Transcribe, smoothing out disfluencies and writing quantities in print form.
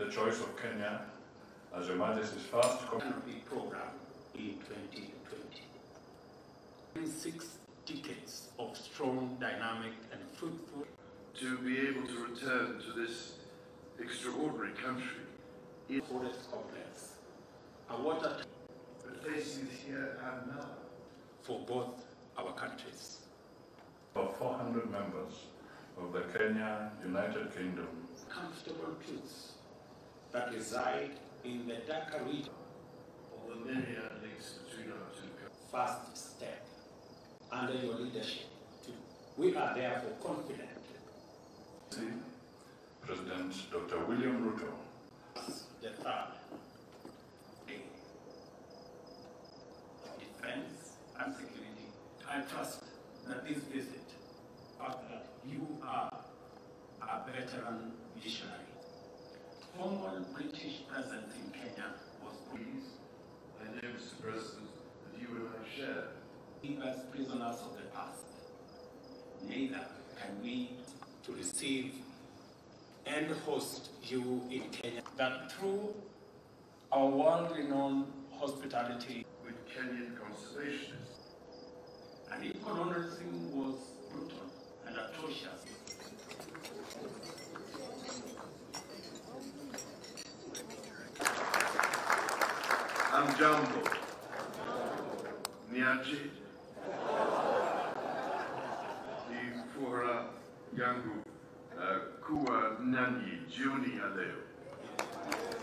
the choice of Kenya as Your Majesty's first canopy program in 2020. In 6 decades of strong, dynamic, and fruitful. To be able to return to this extraordinary country. Forest complex, a water Facing here and now. for both our countries. of 400 members of the Kenya United Kingdom. Comfortable truths that reside in the darker region. All the myriad links between our two countries. First step under your leadership. We are therefore confident. President Dr. William Ruto. The third day of defense and security. I trust that this visit, that you are a veteran visionary. Formal British presence in Kenya was pleased. I know, Mr. President, that you and I share. Leave us prisoners of the past. Neither can we to receive and host you in Kenya. That through our world-renowned hospitality With Kenyan conservationists. and economizing was brutal and atrocious. Amjambo. Niaje. Ni furaha yangu kuwa nanyi jioni ya leo.